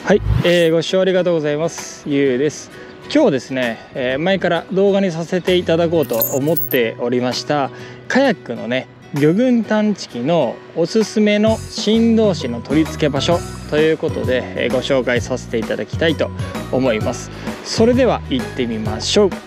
はい、ご視聴ありがとうございます。ゆうです。今日はですね、前から動画にさせていただこうと思っておりましたカヤックのね魚群探知機のおすすめの振動子の取り付け場所ということで、ご紹介させていただきたいと思います。それでは行ってみましょう。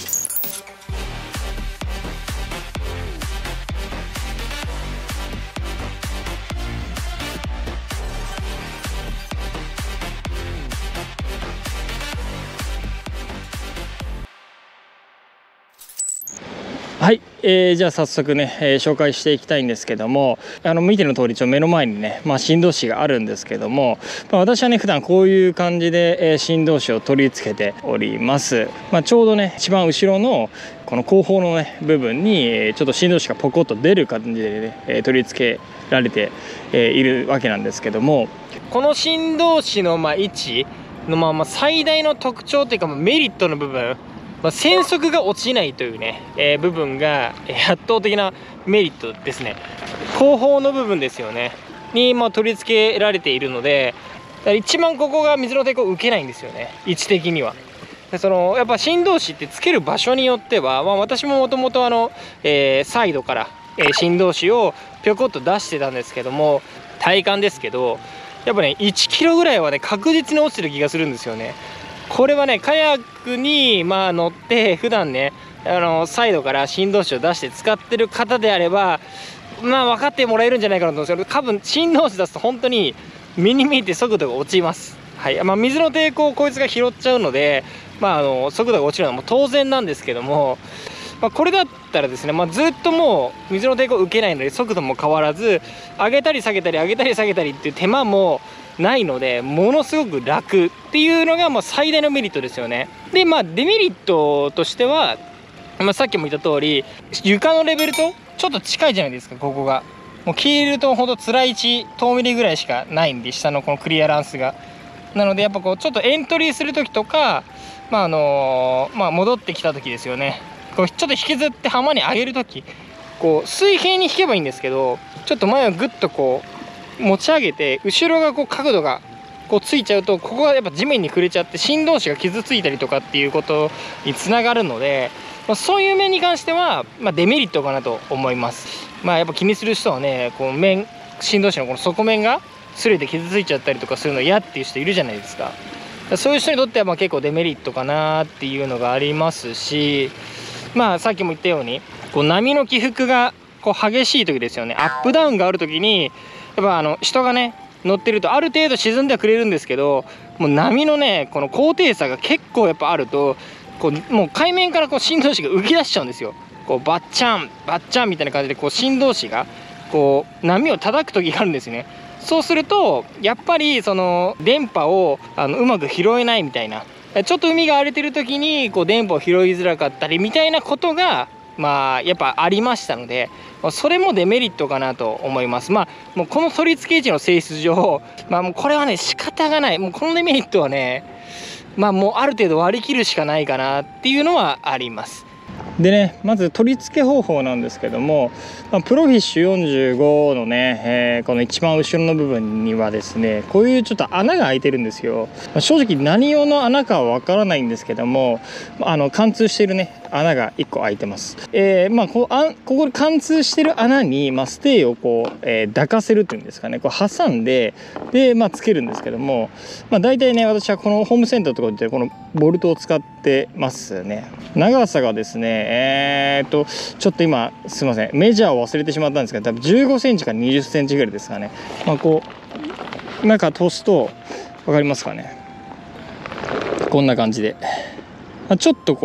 はい、じゃあ早速ね、紹介していきたいんですけども、見ての通り目の前にね、振動子があるんですけども、私はね普段こういう感じで、振動子を取り付けております。ちょうどね一番後ろのこの後方のね部分にちょっと振動子がポコッと出る感じでね、取り付けられて、いるわけなんですけども、この振動子の位置の最大の特徴というかメリットの部分、線速が落ちないというね、部分が圧倒的なメリットですね。後方の部分ですよねに、取り付けられているので、一番ここが水の抵抗を受けないんですよね、位置的には。でやっぱ振動子ってつける場所によっては、私ももともとサイドから、振動子をぴょこっと出してたんですけども、体感ですけどやっぱね1キロぐらいはね確実に落ちてる気がするんですよね。これはねカヤックに乗って普段ねサイドから振動子を出して使ってる方であれば分かってもらえるんじゃないかなと思うんですけど、多分振動子出すと本当に目に見えて速度が落ちます。はい、水の抵抗をこいつが拾っちゃうので、速度が落ちるのはもう当然なんですけども、これだったらですね、ずっともう水の抵抗を受けないので速度も変わらず、上げたり下げたり上げたり下げたりっていう手間もないので、ものすごく楽っていうのが最大のメリットですよね。でデメリットとしては、さっきも言った通り床のレベルとちょっと近いじゃないですか。ここがもう切るとほんとつらい位置10ミリぐらいしかないんで、下のこのクリアランスが。なのでやっぱちょっとエントリーする時とか、戻ってきた時ですよね、ちょっと引きずって浜に上げる時、水平に引けばいいんですけど、ちょっと前をグッと持ち上げて後ろが角度がついちゃうと、ここがやっぱ地面に触れちゃって振動子が傷ついたりとかっていうことにつながるので、そういう面に関してはデメリットかなと思います。やっぱ気にする人はね、振動子のこの底面が擦れて傷ついちゃったりとかするの嫌っていう人いるじゃないですか。そういう人にとっては結構デメリットかなっていうのがありますし、さっきも言ったように波の起伏が激しい時ですよね。アップダウンがある時にやっぱ人がね乗ってるとある程度沈んではくれるんですけど、もう波のねこの高低差が結構やっぱあると、もう海面から振動子が浮き出しちゃうんですよ。バッチャンバッチャンみたいな感じで振動子が波を叩く時があるんですね。そうするとやっぱりその電波をうまく拾えないみたいな、ちょっと海が荒れてる時に電波を拾いづらかったりみたいなことがやっぱありましたので、それもデメリットかなと思います。もうこの取り付け位置の性質上、もうこれはね仕方がない。もうこのデメリットはねもうある程度割り切るしかないかなっていうのはあります。でね、まず取り付け方法なんですけども、プロフィッシュ45のね、この一番後ろの部分にはですね、こういうちょっと穴が開いてるんですよ。正直何用の穴かはわからないんですけども、貫通しているね穴が1個開いてます。ここで貫通してる穴に、ステーを抱かせるっていうんですかね、挟んでつけるんですけども、大体ね私はこのホームセンターとかでこのボルトを使ってますね。長さがですねちょっと今すいませんメジャーを忘れてしまったんですけど、多分15センチから20センチぐらいですかね。中通すと分かりますかね、こんな感じでちょっと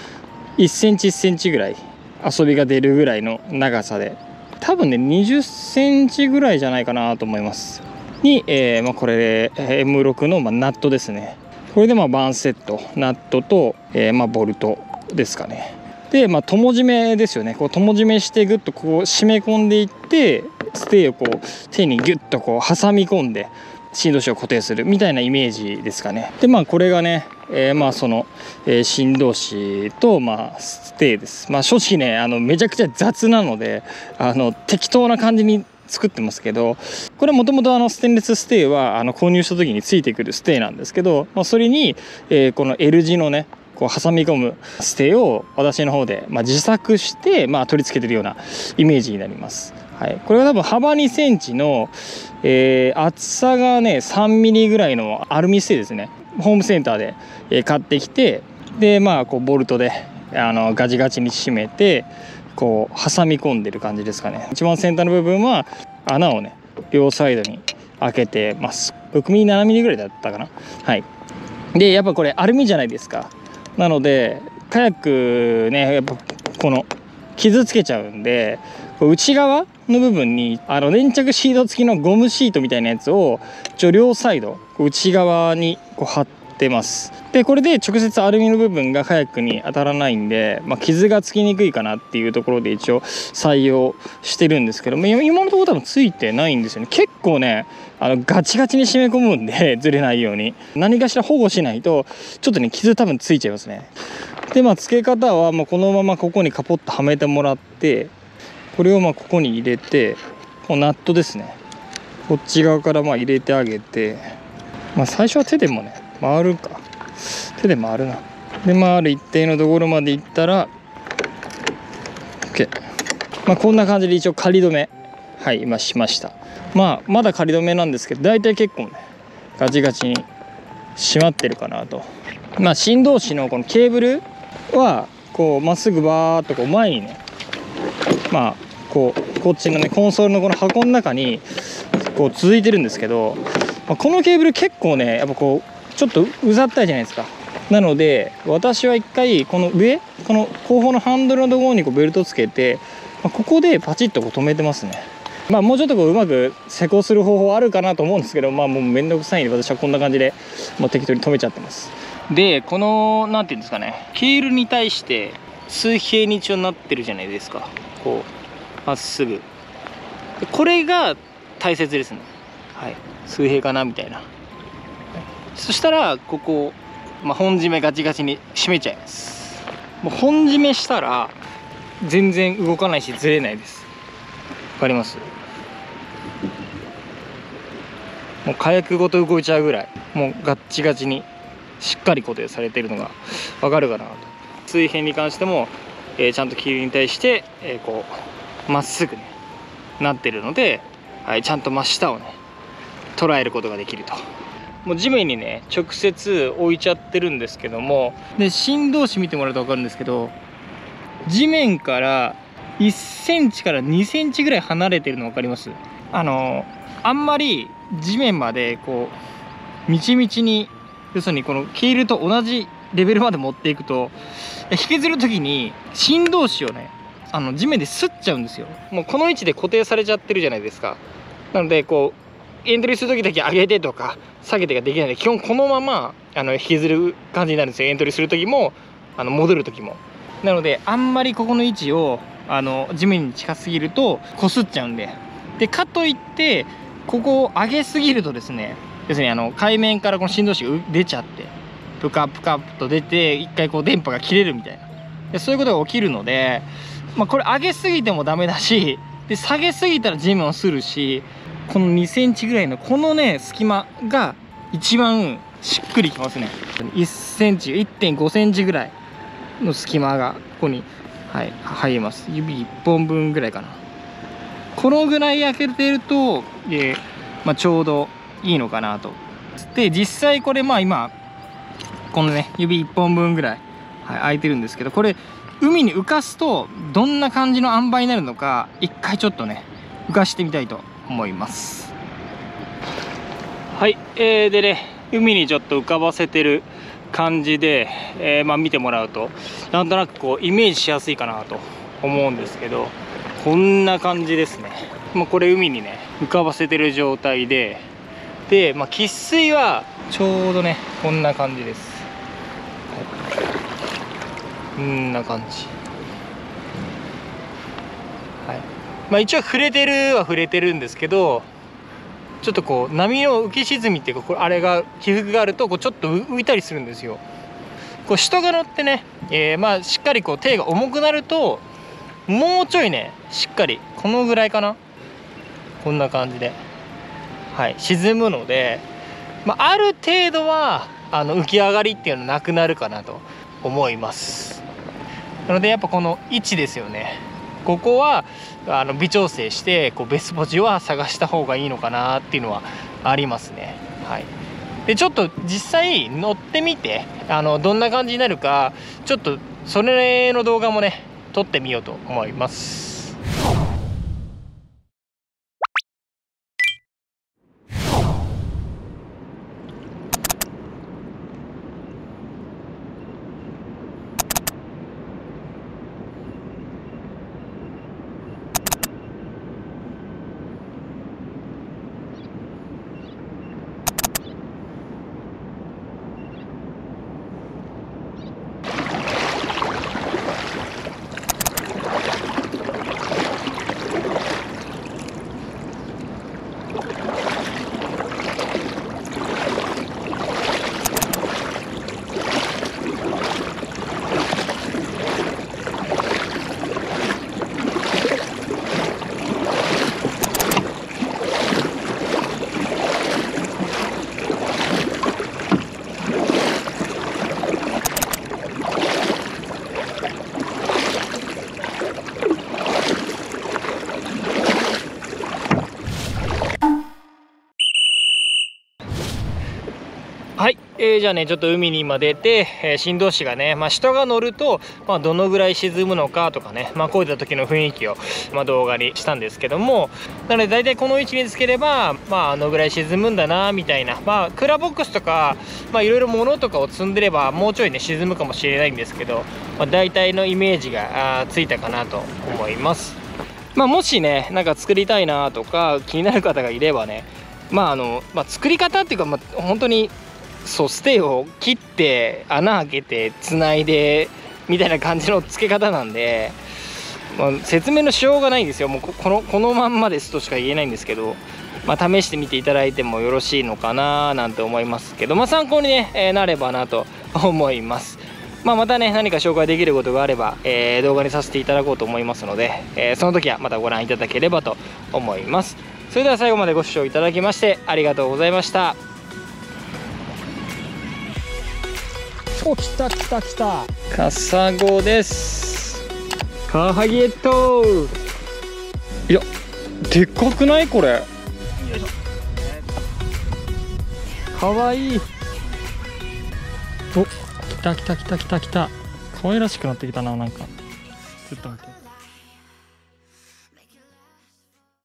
1センチ1センチぐらい遊びが出るぐらいの長さで、多分ね20センチぐらいじゃないかなと思いますに、これで M6 のナットですね。これでバンセットナットと、ボルトですかね。で友締めですよね。友締めしてグッと締め込んでいって、ステーを手にギュッと挟み込んで振動子を固定するみたいなイメージですかね。でこれがね、その、振動子とステーです。正直ねめちゃくちゃ雑なので適当な感じに作ってますけど、これはもともとステンレスステーは購入した時についてくるステーなんですけど、それに、この L 字のねこう挟み込むステーを私の方で、自作して、取り付けてるようなイメージになります。はい、これは多分幅2センチの、厚さがね3ミリぐらいのアルミステーですね。ホームセンターで、買ってきて、でこうボルトでガチガチに締めてこう挟み込んでる感じですかね。一番先端の部分は穴をね両サイドに開けてます。6ミリ7ミリぐらいだったかな。はい。でやっぱこれアルミじゃないですか。なのでカヤックねやっぱこの傷つけちゃうんで、内側の部分に粘着シート付きのゴムシートみたいなやつを両サイド内側にこう貼ってます。でこれで直接アルミの部分がカヤックに当たらないんで、傷がつきにくいかなっていうところで一応採用してるんですけども、今のところ多分ついてないんですよね。結構ねガチガチに締め込むんでずれないように何かしら保護しないとちょっとね傷多分ついちゃいますね。で付け方はこのままここにカポッとはめてもらって、これをここに入れて、こうナットですねこっち側から入れてあげて、最初は手でもね回るか、手で回るな。で回る一定のところまでいったら OK。こんな感じで一応仮止め今しました。まだ仮止めなんですけど、大体結構ねガチガチに締まってるかなと。振動子のこのケーブルはこうまっすぐバーっとこう前にねこっちのねコンソールのこの箱の中にこう続いてるんですけど、このケーブル結構ねやっぱこうちょっとうざったいじゃないですか。なので私は一回この上この後方のハンドルのところにこうベルトつけて、ここでパチッとこう止めてますね。もうちょっとこううまく施工する方法あるかなと思うんですけど、もうめんどくさいんで私はこんな感じで適当に止めちゃってます。でこのなんていうんですかね、ケールに対して水平に一応なってるじゃないですか。こうまっすぐ、これが大切ですね。はい、水平かなみたいな。そしたらここ、本締めガチガチに締めちゃいます。もう本締めしたら全然動かないしずれないです。わかります？もう火薬ごと動いちゃうぐらいもうガッチガチにしっかり固定されているのがわかるかなと。水平に関しても、ちゃんとキールに対して、こうまっすぐねなってるので、ちゃんと真下をね捉えることができると。もう地面にね直接置いちゃってるんですけども、で振動子見てもらうと分かるんですけど、地面から1センチから2センチぐらい離れてるの分かります？あんまり地面までこうみちみちに、要するにこのケールと同じレベルまで持っていくと引きずる時に振動子をね地面で擦っちゃうんですよ。もうこの位置で固定されちゃってるじゃないですか。なのでこうエントリーする時だけ上げてとか下げてができないので、基本このまま引きずる感じになるんですよ。エントリーする時も戻る時も。なのであんまりここの位置を地面に近すぎると擦っちゃうんで、かといってここを上げすぎるとですね、要するに海面からこの振動子が出ちゃってプカプカと出て一回こう電波が切れるみたいな、でそういうことが起きるので、これ上げすぎてもダメだし、で下げすぎたら地面を擦るし、この2センチぐらいのこのね隙間が一番しっくりきますね。1センチ 1.5 センチぐらいの隙間がここに入ります。指1本分ぐらいかな。このぐらい開けてると、ちょうどいいのかなと。で実際これ今このね指1本分ぐらい、開いてるんですけど、これ海に浮かすとどんな感じの塩梅になるのか一回ちょっとね浮かしてみたいと思います。でね海にちょっと浮かばせてる感じで、見てもらうとなんとなくこうイメージしやすいかなと思うんですけど、こんな感じですね。これ海にね浮かばせてる状態で、喫水はちょうどねこんな感じです。こんな感じ。一応触れてるは触れてるんですけど、ちょっとこう波の浮き沈みっていうか、あれが起伏があるとこうちょっと浮いたりするんですよ。こう人が乗ってね、しっかりこう手が重くなるともうちょいねしっかりこのぐらいかな、 こんな感じで、はい、沈むので、ある程度は浮き上がりっていうのはなくなるかなと思います。なのでやっぱこの位置ですよね。ここは微調整してベスポジは探した方がいいのかなっていうのはありますね。はい、でちょっと実際乗ってみてどんな感じになるか、ちょっとそれの動画もね撮ってみようと思います。はい、じゃあねちょっと海に今出て、新動詞がね、人が乗ると、どのぐらい沈むのかとかね、こういった時の雰囲気を、動画にしたんですけども、なので大体この位置につければ、あのぐらい沈むんだなみたいな、クーラーボックスとか、いろいろ物とかを積んでればもうちょいね沈むかもしれないんですけど、大体のイメージがついたかなと思います。もしねなんか作りたいなとか気になる方がいればね、作り方っていうか、本当にそうステイを切って穴開けてつないでみたいな感じの付け方なんで、説明のしようがないんですよ。もうこのまんまですとしか言えないんですけど、試してみていただいてもよろしいのかななんて思いますけど、参考にね、なればなと思います。またね何か紹介できることがあれば、動画にさせていただこうと思いますので、その時はまたご覧いただければと思います。それでは最後までご視聴いただきましてありがとうございました。お、来た来た来た。カサゴです。カワハギゲット。いや、でっかくないこれ。よいしょ。かわいい。お、来た来た来た来た来た。可愛らしくなってきたな、なんか。ちょっと待って。